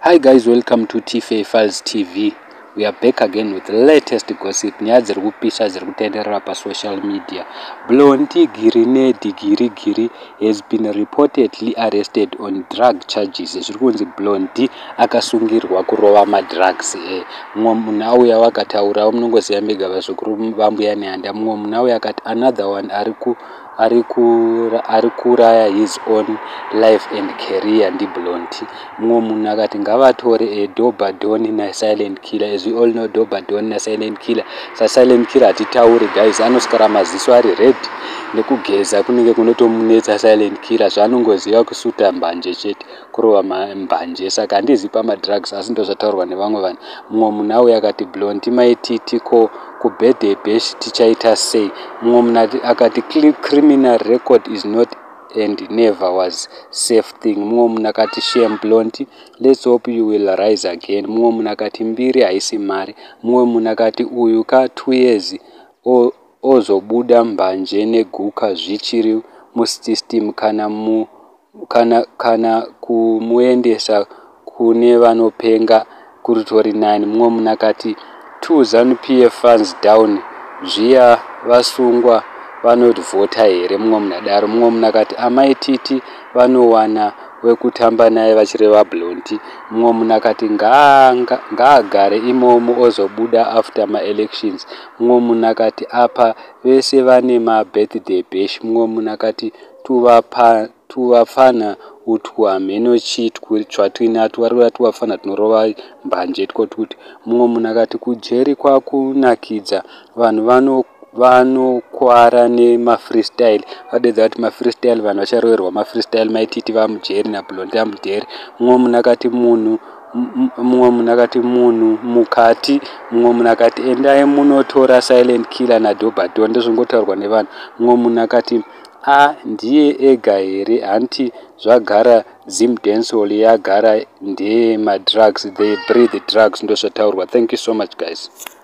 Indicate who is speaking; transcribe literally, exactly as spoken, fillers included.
Speaker 1: Hi guys, welcome to T F A Files T V. We are back again with the latest gossip. Nyaya dziri kupisha dziri kutenderera pa social media. Blot Girine Digiri Giri has been reportedly arrested on drug charges. Zviri kunzi Blot akasungirwa kurova madrugs. Mumwe munhu auya wakataura munongoziva mega vazukuru vambuya nehanda. Mumwe munhu auya akati another one ariku arikuraya his own life and career ndi Blot. Mumwe munhu akati ngavatore Dobadon na silent killer. As we all know, Dobadon na silent killer. Sa silent killer atitauri guys, anoswera maziso ari red nekugeza kunenge kunotomunetsa silent killer. Zvanongoziva kusuta mbanje chete, kurova mbanje. Saka handizi pama drugs asi ndo zvataurwa nevamwe vanhu. Mumwe munhu auya akati Blot maititi ko ku birthday bash tichaita sei. Mumwe munhu akati criminal record is not and never was safe thing. Mumwe munhu akati shame Blot, let's hope you will rise again. Mumwe munhu akati mbiri haisi mari. Mumwe munhu akati uyu ka two years ozobuda mbanje neguka zvichiri musystem kana mu kana kana kumuendesa kune vanopenga kuritori nani. Mumwe munhu akati two ZANU P F funds down, zviya vasungwa vanovhota here. Mumwe munhu adaro. Mumwe munhu akati amaititi vanowana wekutamba naye vachireva Blot. Mumwe munhu akati ngaagare imomo ozobuda after ma-elections. Mumwe munhu akati apa vese vane ma-birthday bash. Mumwe munhu akati tuvafana utwa mheno chitwi chwatinato vari tuvafana tunorova mbanje tikotuti. Mumwe munhu akati kujeri kwakunakidza vanhu vano vanokwara nemafreestyle. Vadedza kuti mafreestyle vanhu vacharoverwa mafreestyle maititi vamujeri naBlot amujeri. Mumwe munhu akati munhu mumwe munhu akati munhu mukati. Mumwe munhu akati endai munotora silent killer naDobadon. Ndozvingotaurwa nevanhu. Mumwe munhu akati a ndiye ega here, hanti zvagara Zim Dancehall yagara ndeye madrugs, they breathe drugs. Ndozvataurwa. Thank you so much guys.